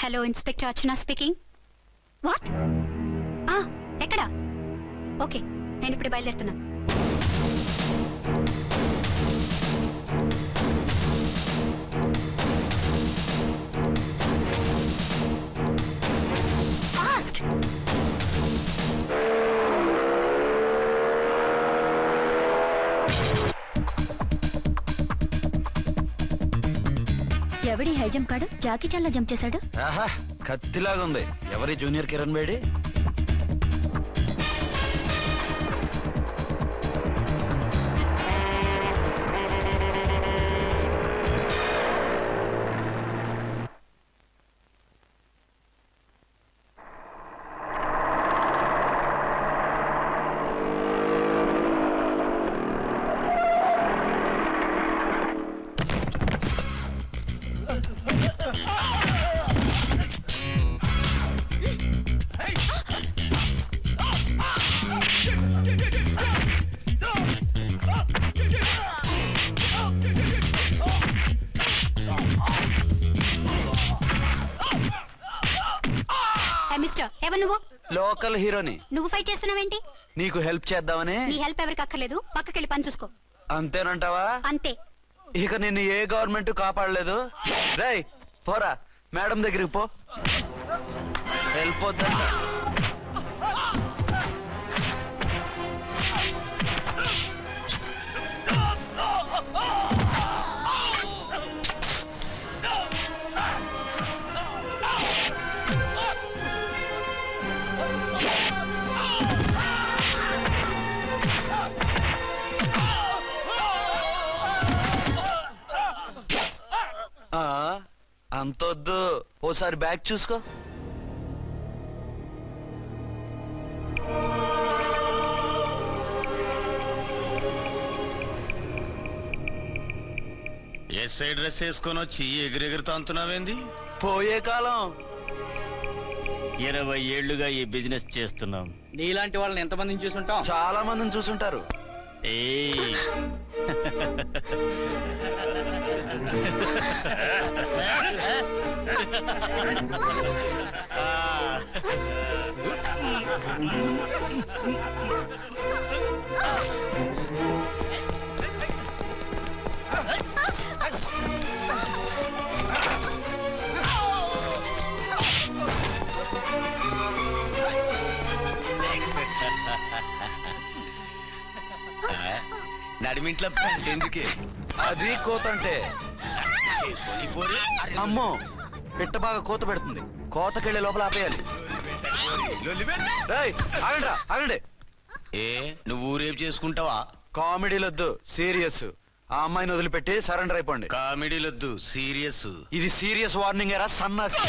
Hello inspector Archana speaking. What? ఎక్కడ? Okay, నేను ఇప్పుడు బయలుదేరుతున్నాను. ఫాస్ట్! ఎవడి హై జంప్ కాడు జాకీ చాన్ లా జంప్ చేశాడు. కత్తిలాగా ఉంది. ఎవరి జూనియర్ కిరణ్ బేడి? లోకల్ హీరోని. నువ్వు ఫైట్ చేస్తున్నావేంటి? నీకు హెల్ప్ చేద్దామని. నీ హెల్ప్ ఎవరికి అక్కర్లేదు, పక్కకెళ్ళి పని చూసుకో. అంతేనంటావా? అంతే. ఇక నిన్ను ఏ గవర్నమెంట్ కాపాడలేదు. రేయ్ పోరా, మేడం దగ్గరికి పో. హెల్ప్ వద్దా? అంతొద్దు, ఓసారి బ్యాగ్ చూసుకో. ఎస్ఐ డ్రెస్ వేసుకొని వచ్చి ఎగిరెగురుతో అంటున్నావేంది? పోయే కాలం. 20 ఏళ్లుగా ఈ బిజినెస్ చేస్తున్నాం. నీలాంటి వాళ్ళని ఎంతమందిని చూసుంటాం? చాలా మందిని చూసుంటారు. నడిమింట్లో ఎందుకే? అది కోతంటే. అమ్మో, పిట్ట బాగా కోత పెడుతుంది. కోతకెళ్ళే లోపల ఆపేయాలి. ఆగండి. ఏ నువ్వు ఊరేపు చేసుకుంటావా? కామెడీలొద్దు, సీరియస్. ఆ అమ్మాయిని వదిలిపెట్టి సరెండర్ అయిపోండి. కామెడీలొద్దు, సీరియస్. ఇది సీరియస్ వార్నింగ్ ఎరా సన్నాసి.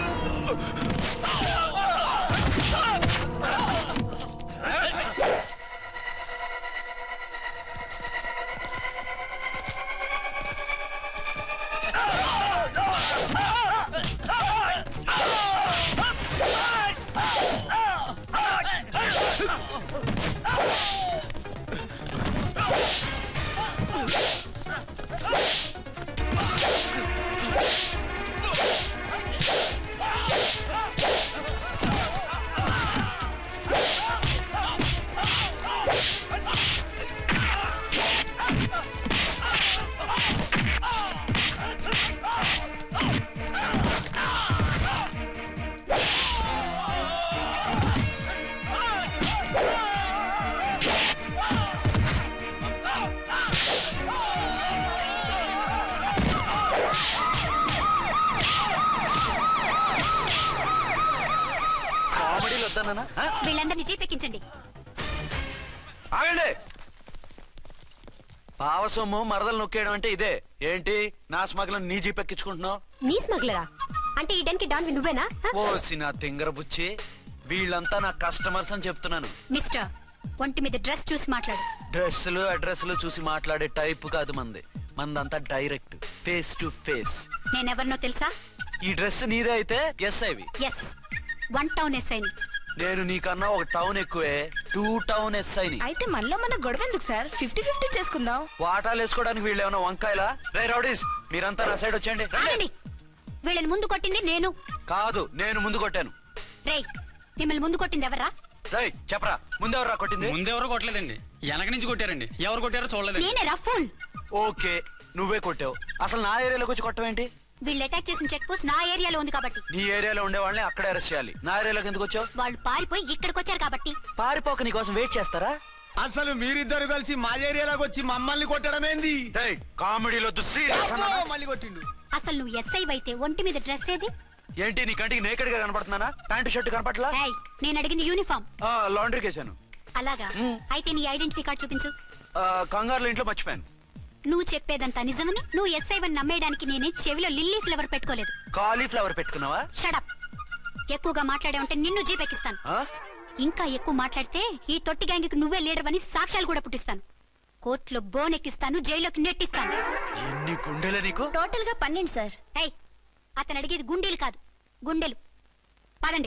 వీళ్ళందరినీ జీప్ ఎక్కించండి. ఆగండి. పావసొమ్ము మరదలు నొక్కేయడం అంటే ఇదే. ఏంటి నా స్మగ్లర్ నీ జీప్ ఎక్కించుకుంటున్నావు? నీ స్మగ్లరా? అంటే ఈ డన్కి డాన్ నువ్వేనా? ఓసి నా తింగర బుచ్చి, వీళ్ళంతా నా కస్టమర్స్ అని చెప్తున్నాను. మిస్టర్, ఒంటి మీద డ్రెస్ చూసి మాట్లాడు. డ్రెస్సులు అడ్రస్లు చూసి మాట్లాడే టైప్ కాదు మంది. మందంతా డైరెక్ట్, ఫేస్ టు ఫేస్. నేనెవరినో తెలుసా? ఈ డ్రెస్ నీదే అయితే ఎస్ఐవి. ఎస్, 1 టౌన్ ఎస్ఐని. నేను నీకన్నా 1 టౌన్ ఎక్కువే, 2 టౌన్ ఎస్ఐని. అయితే మనలో మన గొడవ ఎందుకు సార్? 50-50 చేసుకుందాం. వాటాలు వేసుకోవడానికి వీళ్ళు ఏమన్నా వంకాయలా? రే రౌడీస్, మీరంతా నా సైడ్ వచ్చేయండి. వీళ్ళని ముందు కొట్టింది నేను. కాదు, నేను ముందు కొట్టాను. రేయ్, మిమ్మల్ని ముందు కొట్టింది ఎవరా? రేయ్ చెప్పరా, ముందెవరా కొట్టింది? ముందెవరు కొట్టలేదండి, వెనక నుంచి కొట్టారండి. ఎవరు కొట్టారో చూడలేదండి. నేనే రఫూల్. ఓకే, నువ్వే కొట్టావు. అసలు నా ఏరియాలోకి వచ్చి కొట్టవేంటి? వీళ్ళు అటాక్ చేసిన చెక్ పోస్ట్ నా ఏరియాలో ఉంది కాబట్టి. నీ ఏరియాలో ఉండే వాళ్ళని అక్కడే అరెస్ట్ చేయాలి. నా ఏరియాలోకి ఎందుకు వచ్చావు? వాళ్ళు పారిపోయి ఇక్కడికి వచ్చారు కాబట్టి. పారిపోక నీ కోసం వెయిట్ చేస్తారా? అసలు మీరిద్దరు కలిసి మా ఏరియాలోకి వచ్చి మమ్మల్ని కొట్టడమేంది? రేయ్, కామెడీలో సీరియస్ అన్నానా? మళ్ళీ కొట్టిండు. అసలు నువ్వు ఎస్ఐ అయితే ఒంటి మీద డ్రెస్ ఏది? ఏంటి నీ కంటికి నేకెడ్ గా కనపడుతున్నానా? Pant shirt కనపట్లా? ఏయ్, నేను అడిగింది యూనిఫామ్. లాండ్రీకి వేసాను. అలాగా? అయితే నీ ఐడెంటిటీ కార్డ్ చూపించు. కంగారులో ఇంట్లో మర్చిపోయాను. నువ్వు చెప్పేదంతా నిజమని నువ్వు ఎస్ఐ వన్ నమ్మేయడానికి నేనే చెవిలో లిల్లీ ఫ్లవర్ పెట్టుకోలేదు. కాలీఫ్లవర్ పెట్టుకున్నావా? షడప్. ఎక్కువగా మాట్లాడే ఉంటే నిన్ను జీపెక్కిస్తాను. ఇంకా ఎక్కువ మాట్లాడితే ఈ తొట్టి గ్యాంగ్కి నువ్వే లీడర్ అని సాక్ష్యాలు కూడా పుట్టిస్తాను. కోర్టులో బోన్ ఎక్కిస్తాను, జైల్లోకి నెట్టిస్తాను. ఎన్ని గుండెలే నీకు? టోటల్ గా 12 సార్. ఏయ్, అతను అడిగేది గుండెలు కాదు, గుండెలు. పదండి.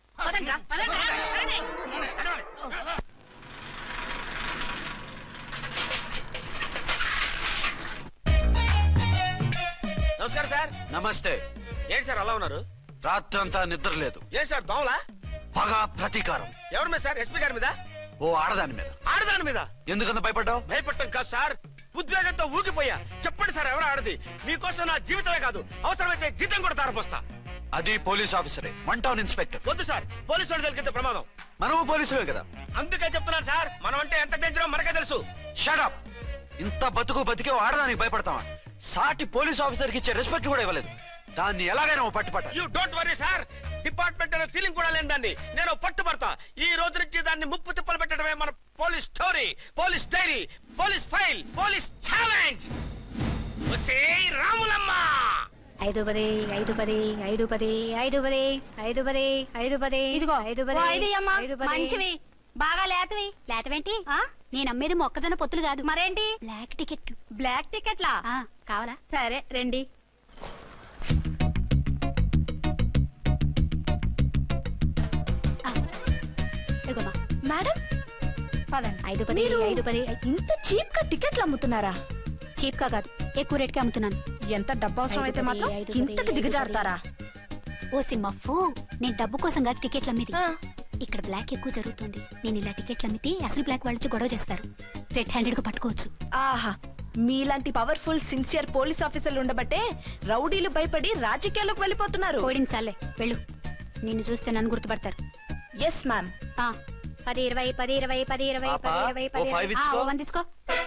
నమస్కారం సార్. నమస్తే. ఏంటి సార్ అలా ఉన్నారు? రాత్రంతా నిద్ర లేదు. ఏ సార్ దోమలా? పగ ప్రతీకారం. ఎవరి మీద సార్? ఎస్పీ గారి మీద? ఓ ఆడదాని మీద. ఆడదాని మీద ఎందుకంత భయపడ్డావు? భయపడటం కాదు సార్, ఉద్వేగంతో ఊగిపోయా. చెప్పండి సార్, ఎవరు ఆడది? మీకోసం నా జీవితమే కాదు, అవసరమైతే జీతం కూడా తారపోస్తా. అది పోలీస్ ఆఫీసరే, 1 టౌన్ ఇన్స్పెక్టర్. వద్దు సార్, పోలీసు వాళ్ళు దొరికితే ప్రమాదం. మనము పోలీసులే కదా. అందుకే చెప్తున్నాను సార్, మనం అంటే ఎంత డేంజరో మనకే తెలుసు. షడప్. ఇంత బతికే ఆడదానికి భయపడతావా? సాటి పోలీస్ ఆఫీసర్ కి ఇచ్చే రెస్పెక్ట్ కూడా ఇవ్వలేదు. దాన్ని ఎలాగైనా పట్టుపట్టాలి. You don't worry sir, department అనే ఫీలింగ్ కూడా లేని దాన్ని నేను పట్టుబడతా. ఈ రోజు నుంచి దాన్ని ముప్పు తిప్పలు పెట్టడమే మన police story, police diary, police file, police challenge. Ramulamma 5 10 5 10 5 10 5 10 5 10 5 10. ఇదిగో 5 10 మంచివి బాగా లేతవి. లేతవేంటి? నేను అమ్మేది మొక్కజొన్న పొత్తులు కాదు. మరేంటి? బ్లాక్ టికెట్లు. బ్లాక్ టికెట్లా? కావాలా? సరే రండి. ఇదిగోమా. మేడం పదండి. 5 10 5 10. ఇంత చీప్ గా టికెట్లు అమ్ముతున్నారా? చీప్ గా కాదు, ఎక్కువ రేట్కి అమ్ముతున్నాను. ఎంత డబ్బు అవసరం అయితే మాత్రం 5 ఇంతకు దిగజారుతారా? ఓ సిమ్మఫు, నేను డబ్బు కోసం కాదు టికెట్లు అమ్మేది. ఆ. ఇక్కడ బ్లాక్ ఎక్కువ జరుగుతుంది. నేను ఇలా టికెట్లు అమ్మితే అసలు బ్లాక్ వాళ్ళు వచ్చి గొడవ చేస్తారు. రెడ్ హ్యాండెడ్ గా పట్టుకోవచ్చు. ఆహా, మీలాంటి పవర్ఫుల్ సిన్సియర్ పోలీస్ ఆఫీసర్లు ఉండబట్టే రౌడీలు భయపడి రాజకీయాల్లోకి వెళ్ళిపోతున్నారు. ఓడించాలే, వెళ్ళు. నిన్ను చూస్తే నన్ను గుర్తుపడతారు. Yes ma'am. 10 20 10 20 10 20 పాపా, 10 20 ఓ 5 ఇచ్చుకో. 1 తీసుకో.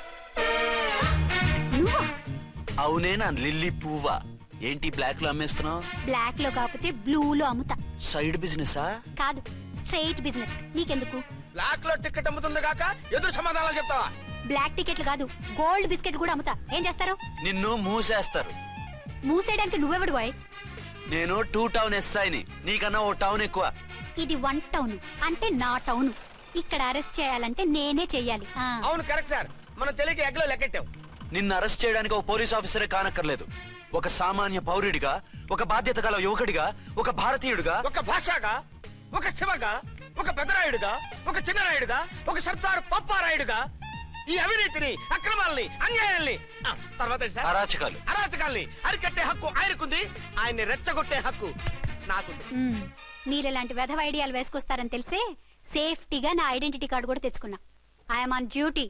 నువ్వా? అవునే, నా లిల్లీ పువ్వా. ఏంటి బ్లాక్ లో అమ్మేస్తున్నావు? బ్లాక్ లో కాకపోతే బ్లూ లో అమ్ముతా. సైడ్ బిజినెసా? కాదు, స్ట్రైట్ బిజినెస్. నీకెందుకు? బ్లాక్ లో టికెట్ అమ్ముతుంది కాక ఎదురు సమాధానాలు చెప్తావా? బ్లాక్ టికెట్లు కాదు, గోల్డ్ బిస్కెట్ కూడా అమ్ముతా. ఏం చేస్తారు? నిన్ను మూసేస్తారు. మూసేయడానికి నువ్వెవడు బాయ్? నేను 2 టౌన్ ఎస్ఐని, నీకన్నా ఓ టౌన్ ఎక్కువ. ఇది 1 టౌన్ అంటే నా టౌన్. ఇక్కడ అరెస్ట్ చేయాలంటే నేనే చెయ్యాలి. అవును కరెక్ట్ సార్, మనం తెలియక ఎగ్లో లెక్కెట్టాం. నిన్ను అరెస్ట్ చేయడానికి ఒక పోలీస్ ఆఫీసరే కానక్కర్లేదు. ఒక సామాన్య పౌరుడిగా, ఒక బాధ్యత గల యువకుడిగా, ఒక భారతీయుడిగా, ఒక భాషగా, ఒక శివగా, ఒక పెద్దరాయుడుగా, ఒక చిన్నరాయుడుగా, ఒక సర్దార్ పప్పారాయుడుగా ఈ అవినీతిని, అక్రమాలని, అన్యాయాల్ని, తర్వాత ఏంటి సార్? అరాచకాల్ని అరికట్టే హక్కు ఆయనకుంది. ఆయన్ని రెచ్చగొట్టే హక్కు నాకుంది. మీరు ఇలాంటి వెధవ ఐడియాలు వేసుకొస్తారని తెలిసే సేఫ్టీగా నా ఐడెంటిటీ కార్డు కూడా తెచ్చుకున్నా. I'm on duty.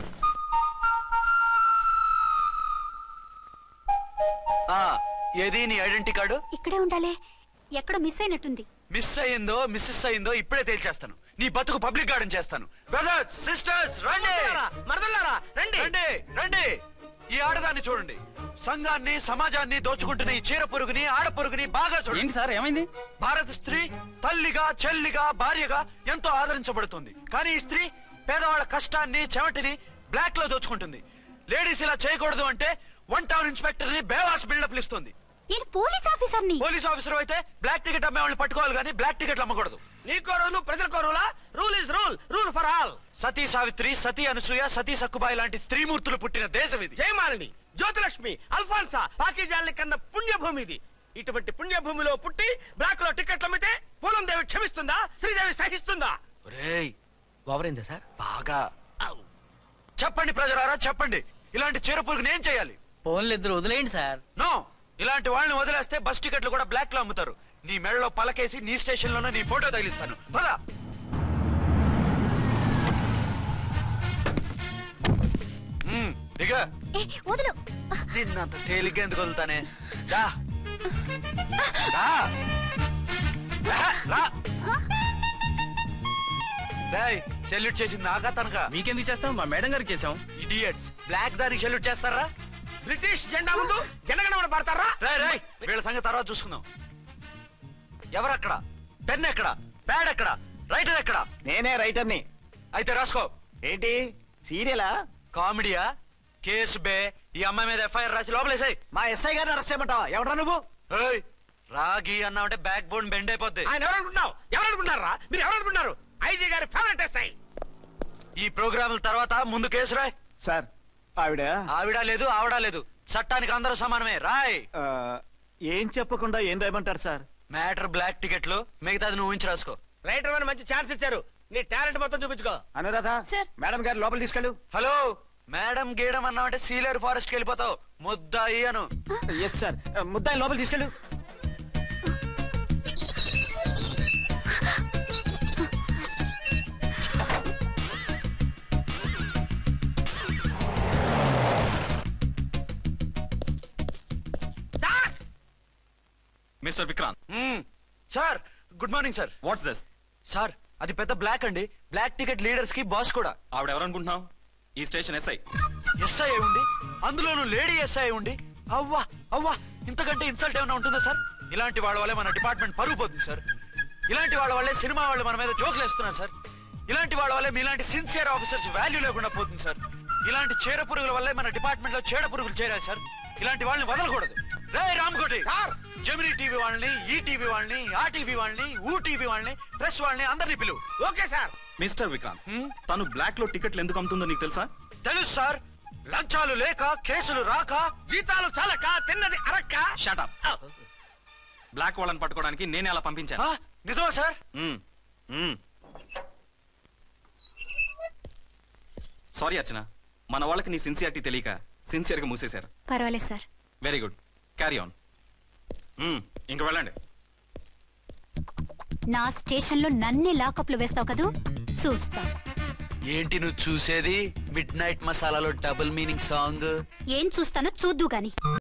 ఏది నీ ఐడెంటిటీ కార్డు? ఇక్కడే ఉండాలి. ఎక్కడో మిస్ అయినట్టుంది. మిస్ అయిందో మిస్సెస్ అయిందో ఇప్పుడే తేల్చేస్తాను. నీ బతుకు పబ్లిక్ గార్డెన్ చేస్తాను. బ్రదర్స్ సిస్టర్స్ రండి, మరదలారా రండి, రండి రండి. ఈ ఆడదాన్ని చూడండి. సంఘాన్ని సమాజాన్ని దోచుకుంటున్న ఈ చీర పురుగుని, ఆడ పురుగుని బాగా చూడండి. ఏంటి సార్ ఏమైంది? భారత స్త్రీ తల్లిగా, చెల్లిగా, భార్యగా ఎంతో ఆదరించబడుతుంది. కానీ ఈ స్త్రీ పేదవాళ్ళ కష్టాన్ని, చెమటిని బ్లాక్ లో దోచుకుంటుంది. లేడీస్ ఇలా చేయకూడదు అంటే 1 టౌన్ ఇన్స్పెక్టర్ ని బేవాస్ బిల్డప్ ఇస్తుంది. నేను పోలీస్ ఆఫీసర్ని. పోలీస్ ఆఫీసర్ అయితే బ్లాక్ టికెట్ అమ్మే వాళ్ళని పట్టుకోవాలి కానీ బ్లాక్ టికెట్లు అమ్మకూడదు. నీకో రూలు, ప్రజలకో రూలా? Rule is rule, rule for all. Sati Savitri, Sati Anasuya, Sati Sakkubai లాంటి స్త్రీమూర్తులు పుట్టిన దేశం ఇది. జయమాలిని, జ్యోతిలక్ష్మి, అల్ఫాన్సా, పాకిజాల్ని కన్న పుణ్యభూమి ఇది. ఇటువంటి పుణ్యభూమిలో పుట్టి బ్లాక్ లో టికెట్లు అమ్మితే పూలం దేవి క్షమిస్తుందా? శ్రీదేవి సహిస్తుందా? ఓవరైందా సార్? బాగా చెప్పండి ప్రజలారా, చెప్పండి. ఇలాంటి చీర పురుగుని ఏం చేయాలి? ఫోన్లు ఇద్దరు వదిలేయండి సార్. నో, ఇలాంటి వాళ్ళని వదిలేస్తే బస్ టికెట్లు కూడా బ్లాక్ లో అమ్ముతారు. నీ మెడలో పలకేసి నీ స్టేషన్ లోనే నీ ఫోటో తగిలిస్తాను. పదా దిగా. నిన్నంత తేలిగ్గా ఎందుకు వదులుతానే? సెల్యూట్ చేసింది నాకా తనకా? మీకెందుకు చేస్తాం? మా మేడం గారికి చేసాం. ఇడియట్స్, బ్లాక్ దానికి సెల్యూట్ చేస్తారా? బ్రిటిష్ జెండా ముందు జనగణమన పడతారా? రాయ్ వీళ్ళ సంగతి తర్వాత చూసుకుందాం. ఎవరక్కడ? పెన్ ఎక్కడ? ప్యాడ్ ఎక్కడ? రైటర్ ఎక్కడ? నేనే రైటర్ని. అయితే రాసుకో. ఏంటి సీరియలా? కామెడీయా? కేసు బే. ఈ అమ్మాయి మీద ఎఫ్ఐఆర్ రాసి లోపలేసాయి. మా ఎస్ఐ గారిని అరెస్ట్ చేయమంటావా? ఎవడా నువ్వు? రాగి అన్నావంటే బ్యాక్ బోన్ బెండ్ అయిపోద్ది. ఆయన ఎవరనుకుంటున్నారా? మీరు ఎవరనుకుంటున్నారు? ఐజీ గారి ఫేవరెట్ ఎస్ఐ. ఈ ప్రోగ్రాముల తర్వాత ముందు కేసు రాయ్. సార్ ఆవిడ లేదు, ఆవిడ లేదు. చట్టానికి అందరూ సమానమే. రాయ్. ఏం చెప్పకుండా ఏం రాయమంటారు సార్? మ్యాటర్ బ్లాక్ టికెట్లు, మిగతాది నువ్వు ఊహించి రాసుకో. రైటర్ అని మంచి ఛాన్స్ ఇచ్చారు. నీ టాలెంట్ మొత్తం చూపించుకో. అనురాధ, మేడం గారు లోపల తీసుకెళ్ళు. హలో, మేడం గీయడం అన్నావంటే సీలేరు ఫారెస్ట్ కి వెళ్ళిపోతావు. ముద్దాయి అను. Yes sir. ముద్దాయి లోపల తీసుకెళ్ళు. Mister Vikrant. Sir, good morning sir. What's this? Sir, అది పెద్ద బ్లాక్ అండి. బ్లాక్ టికెట్ లీడర్స్ కి బాస్ కూడా. ఆవిడ ఎవరనుకుంటున్నావు? ఈ స్టేషన్ ఎస్ఐ. ఎస్ఐ అయి ఉండి, అందులోనూ లేడీ ఎస్ఐ అయి ఉండి, అవ్వా అవ్వా, ఇంతకంటే ఇన్సల్ట్ ఏమైనా ఉంటుందా సార్? ఇలాంటి వాళ్ళ వల్లే మన డిపార్ట్మెంట్ పరుగు పోతుంది సార్. ఇలాంటి వాళ్ళ వల్లే సినిమా వాళ్ళు మన మీద జోకులు వేస్తున్నారు సార్. ఇలాంటి వాళ్ళ వల్లే మీలాంటి సిన్సియర్ ఆఫీసర్స్ వాల్యూ లేకుండా పోతుంది సార్. ఇలాంటి చీడ పురుగుల వల్లే మన డిపార్ట్మెంట్ లో చీడ పురుగులు చేరాయి సార్. ఇలాంటి వాళ్ళని వదలకూడదు. రే రామ్కోటి సార్, జెమినీ టీవీ వాళ్ళని, ఈ టీవీ వాళ్ళని, ఆ టీవీ వాళ్ళని, ఊ టీవీ వాళ్ళని, ప్రెస్ వాళ్ళని అందరినీ పిలువు. Okay sir. మిస్టర్ విక్రాంత్, తను బ్లాక్ లో టికెట్లు ఎందుకు అమ్ముతుందో నీకు తెలుసా? తెలుసు సార్. లంచాలు లేక, కేసులు రాక, జీతాలు చాలక, తిన్నది అరక్క. Shut up. బ్లాక్ వాళ్ళని పట్టుకోవడానికి నేనే అలా పంపించాను. నిజమా సార్? సారీ అర్చన, మన వాళ్ళకి నీ సిన్సియారిటీ తెలియక సిన్సియర్ గా మూసేశారు. పర్వాలేదు sir. Very good, carry on. ఇంక వెళ్ళండి. నా స్టేషన్ లో నన్నే లాకప్ లో వేస్తావు కదూ, చూస్తా. ఏంటి నువ్వు చూసేది? మిడ్ నైట్ మసాలాలో డబుల్ మీనింగ్ సాంగ్. ఏం చూస్తానో చూద్దు గాని.